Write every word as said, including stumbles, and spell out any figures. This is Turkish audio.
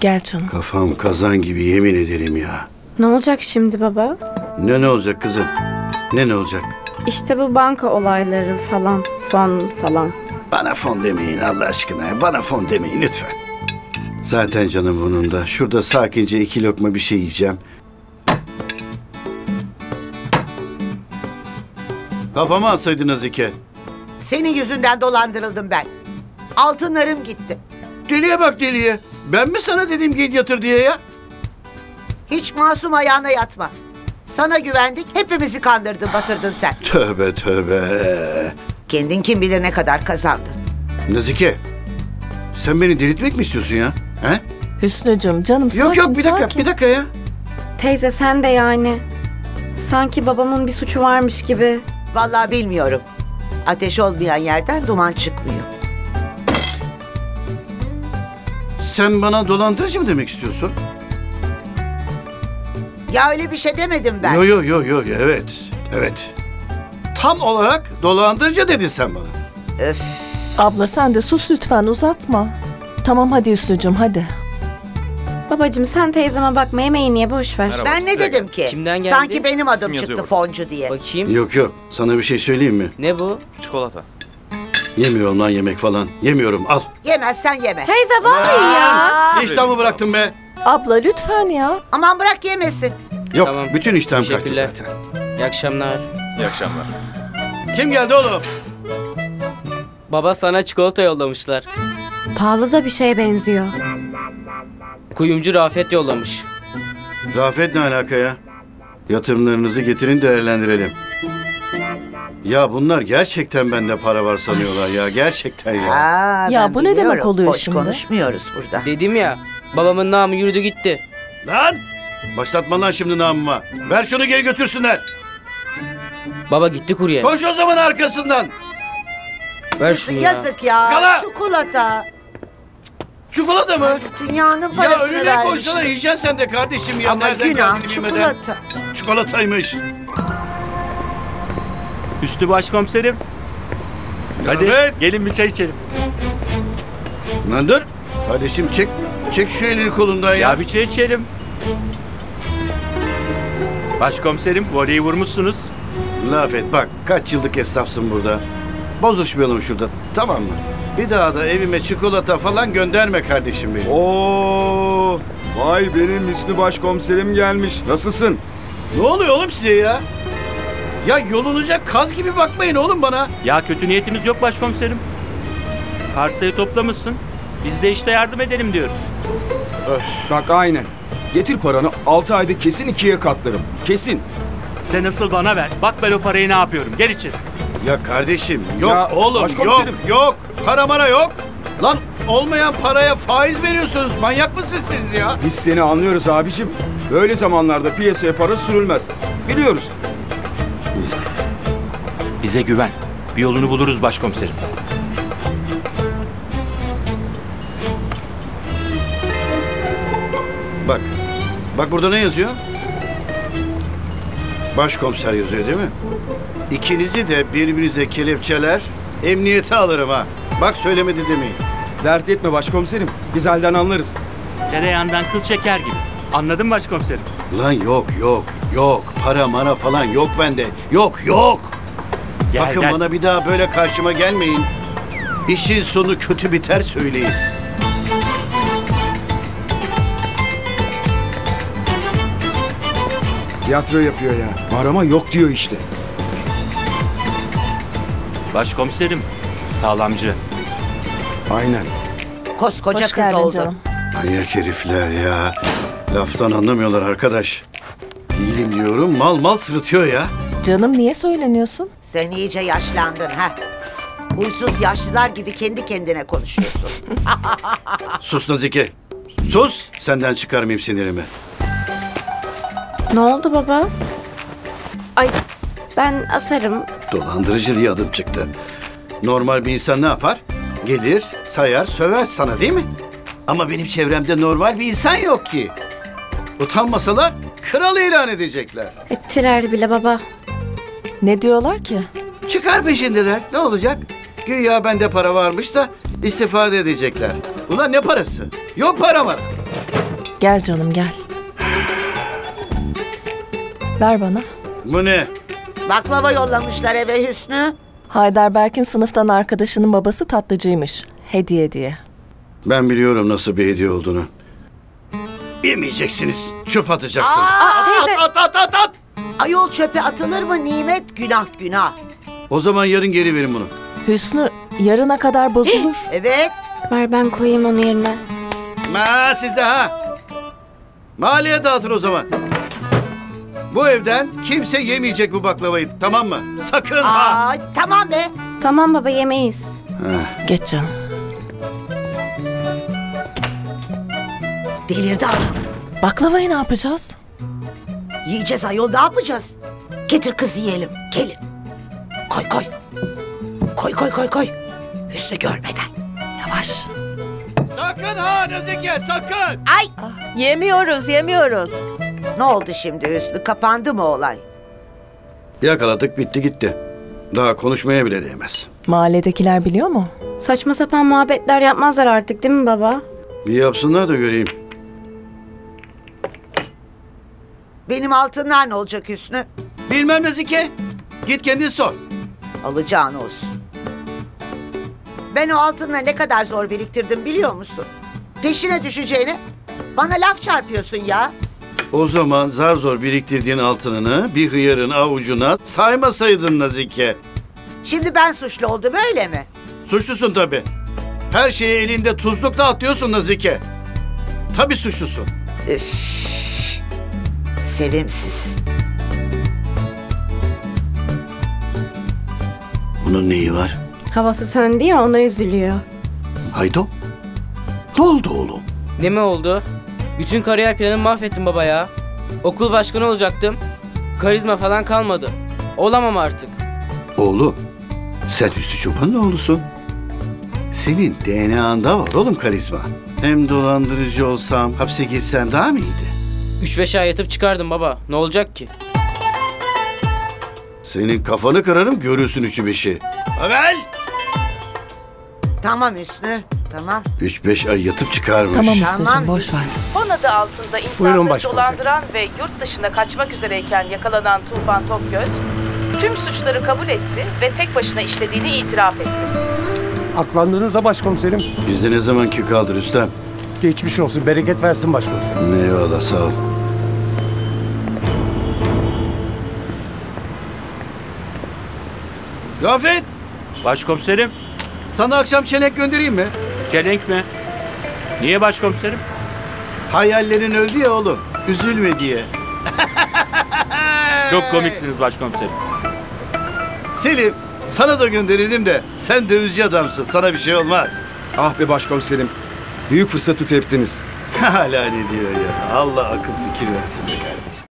Gel canım. Kafam kazan gibi, yemin ederim ya. Ne olacak şimdi baba? Ne ne olacak kızım? Ne ne olacak? İşte bu banka olayları falan, fon falan. Bana fon demeyin Allah aşkına. Bana fon demeyin lütfen. Zaten canım bunun da. Şurada sakince iki lokma bir şey yiyeceğim. Kafama atsaydın Nazike. Senin yüzünden dolandırıldım ben. Altınlarım gitti. Deliye bak deliye. Ben mi sana dedim git yatır diye ya? Hiç masum ayağına yatma. Sana güvendik, hepimizi kandırdın, batırdın sen. Tövbe tövbe. Kendin kim bilir ne kadar kazandın. Nazike, sen beni delirtmek mi istiyorsun ya? He? Hüsnücüm canım sakin Yok yok bir dakika, sakin. bir dakika ya. Teyze sen de yani. Sanki babamın bir suçu varmış gibi. Vallahi bilmiyorum. Ateş olmayan yerden duman çıkmıyor. Sen bana dolandırıcı mı demek istiyorsun? Ya öyle bir şey demedim ben. Yo yo yo yo evet, evet. Tam olarak dolandırıcı dedin sen bana. Öf. Abla sen de sus lütfen uzatma. Tamam hadi Hüsnücüm hadi. Babacığım sen teyzeme bakma, yemeği niye, boş ver. Merhaba, Ben ne size dedim geldi. ki? Kimden geldi? Sanki benim adım İsim çıktı yazıyor foncu diye. Bakayım. Yok yok, sana bir şey söyleyeyim mi? Ne bu? Çikolata. Yemiyorum lan yemek falan. Yemiyorum, al. Yemezsen yeme. Teyze vallahi ya. İştahımı bıraktım be. Abla lütfen ya. Aman bırak yemesin. Yok, Tamam. bütün iştahım kaçtı Teşekkürler. zaten. İyi akşamlar. İyi akşamlar. Kim geldi oğlum? Baba sana çikolata yollamışlar. Pahalı da bir şeye benziyor. Kuyumcu Rafet yollamış. Rafet ne alaka ya? Yatırımlarınızı getirin değerlendirelim. Ya bunlar gerçekten bende para var sanıyorlar ya. Gerçekten ya. Aa, Ya ben bu ne demek biliyorum. oluyor Boş şimdi? konuşmuyoruz burada. Dedim ya, babamın namı yürüdü gitti. Lan! Başlatma lan şimdi namıma. Ver şunu geri götürsünler. Baba gitti kurye. Koş o zaman arkasından. Ver şunu ya. Yazık ya. Kala! Çikolata. Çikolata mı? Dünyanın Ya parasını önüne vermiş. koysana yiyeceksin sen de kardeşim ya. Ama Nereden günah geldiğini bilmeden. çikolata. Çikolataymış. Üstü başkomiserim. Hadi Evet. gelin bir çay içelim. Lan dur. Kardeşim çek. Çek şu elini kolundan ya. Ya bir çay içelim. Başkomiserim voleyi vurmuşsunuz. Laf et bak kaç yıllık esnafsın burada. Bozuşmayalım şurada, tamam mı? Bir daha da evime çikolata falan gönderme kardeşim benim. Oo, vay benim Hüsnü başkomiserim gelmiş. Nasılsın? Ne oluyor oğlum size ya? Ya yolunuca kaz gibi bakmayın oğlum bana. Ya kötü niyetimiz yok başkomiserim. Arsayı toplamışsın. Biz de işte yardım edelim diyoruz. Bak aynen. Getir paranı, altı ayda kesin ikiye katlarım. Kesin. Sen asıl bana ver. Bak ben o parayı ne yapıyorum. Gel içeri. Ya kardeşim yok Ya, oğlum yok başkomiserim. yok. Para mara yok. Lan olmayan paraya faiz veriyorsunuz. Manyak mısınız siz ya? Biz seni anlıyoruz abicim. Böyle zamanlarda piyasaya para sürülmez. Biliyoruz. Bize güven. Bir yolunu buluruz başkomiserim. Bak. Bak burada ne yazıyor? Başkomiser yazıyor değil mi? İkinizi de birbirinize kelepçeler, emniyete alırım ha. Bak söylemedi demeyin. Dert etme başkomiserim. Biz halden anlarız. Tereyağından kıl çeker gibi. Anladın mı başkomiserim? Lan yok yok yok. Para mara falan yok bende. Yok yok. Gel, Bakın gel. bana bir daha böyle karşıma gelmeyin. İşin sonu kötü biter söyleyin. Tiyatro yapıyor ya. Var ama yok diyor işte. Başkomiserim. Sağlamcı. Aynen. Koskoca Hoş kız geldin oldu. canım. Manyak herifler ya. Laftan anlamıyorlar arkadaş. Değilim diyorum mal mal sırıtıyor ya. Canım niye söyleniyorsun? Sen iyice yaşlandın ha. Huysuz yaşlılar gibi kendi kendine konuşuyorsun. Sus Nazike. Sus senden çıkarmayayım sinirimi. Ne oldu baba? Ay ben asarım. Dolandırıcı diye adım çıktı. Normal bir insan ne yapar? Gelir, sayar, söver sana değil mi? Ama benim çevremde normal bir insan yok ki. Utanmasalar kral ilan edecekler. Ettiler bile baba. Ne diyorlar ki? Çıkar peşindeler. Ne olacak? Güya bende para varmış da istifade edecekler. Ulan ne parası? Yok para var. Gel canım gel. Ver bana. Bu ne? Baklava yollamışlar eve Hüsnü. Heidelberg'in sınıftan arkadaşının babası tatlıcıymış. Hediye diye. Ben biliyorum nasıl bir hediye olduğunu. Yemeyeceksiniz, çöp atacaksınız. Aa, teyze. At at at at! ayol çöpe atılır mı nimet? Günah günah. O zaman yarın geri verin bunu. Hüsnü yarına kadar bozulur. Evet. Ver ben koyayım onu yerine. Ma size ha. Mahalleye dağıtın o zaman. Bu evden kimse yemeyecek bu baklavayı, tamam mı? Sakın ha. Aa, tamam be. Tamam baba yemeyiz. Geç canım. Delirdi adam. Baklavayı ne yapacağız? Yiyeceğiz ayol, ne yapacağız? Getir kız yiyelim. Gelin. Koy koy. Koy koy koy koy. Hüsnü görmeden. Yavaş. Sakın ha Nazike, sakın. Ay. Yemiyoruz yemiyoruz. Ne oldu şimdi Hüsnü? Kapandı mı olay? Yakaladık, bitti gitti. Daha konuşmaya bile değmez. Mahalledekiler biliyor mu? Saçma sapan muhabbetler yapmazlar artık değil mi baba? Bir yapsınlar da göreyim. Benim altınlar ne olacak Hüsnü? Bilmem Nazike. Git kendin sor. Alacağın olsun. Ben o altınları ne kadar zor biriktirdim biliyor musun? Peşine düşeceğine bana laf çarpıyorsun ya. O zaman zar zor biriktirdiğin altınını bir hıyarın avucuna saymasaydın Nazike. Şimdi ben suçlu oldum öyle mi? Suçlusun tabii. Her şeyi elinde tuzlukla atıyorsun Nazike. Tabii suçlusun. Üf. Sevimsiz. Bunun neyi var? Havası söndü ya ona üzülüyor. Haydo. Ne oldu oğlum? Ne mi oldu? Bütün kariyer planımı mahvettim baba ya. Okul başkanı olacaktım. Karizma falan kalmadı. Olamam artık. Oğlum, sen Hüsnü Çoban'ın oğlusun. Senin D N A'nda var oğlum karizma. Hem dolandırıcı olsam, hapse girsem daha mı iyiydi? Üç beş ay yatıp çıkardım baba. Ne olacak ki? Senin kafanı kırarım, görürsün üçü beşi. Havel! Tamam Hüsnü. Tamam. Üç beş ay yatıp çıkarmış. Tamam Tamam. Hüsnü'cüğüm boş ver. Fon adı altında insanları dolandıran ve yurt dışına kaçmak üzereyken yakalanan Tufan Tokgöz, tüm suçları kabul etti ve tek başına işlediğini itiraf etti. Aklandınız başkomiserim. Bizde ne zamanki kaldı Rüstem? Geçmiş olsun, bereket versin başkomiserim. Eyvallah, sağ ol. Rafet, Başkomiserim. sana akşam çenek göndereyim mi? Çelenk mi? Niye başkomiserim? Hayallerin öldü ya oğlum, üzülme diye. Çok komiksiniz başkomiserim. Selim, sana da gönderirdim de sen dövizci adamsın, sana bir şey olmaz. Ah be başkomiserim. Büyük fırsatı teptiniz. Hala ne diyor ya? Allah akıl fikir versin be kardeşim.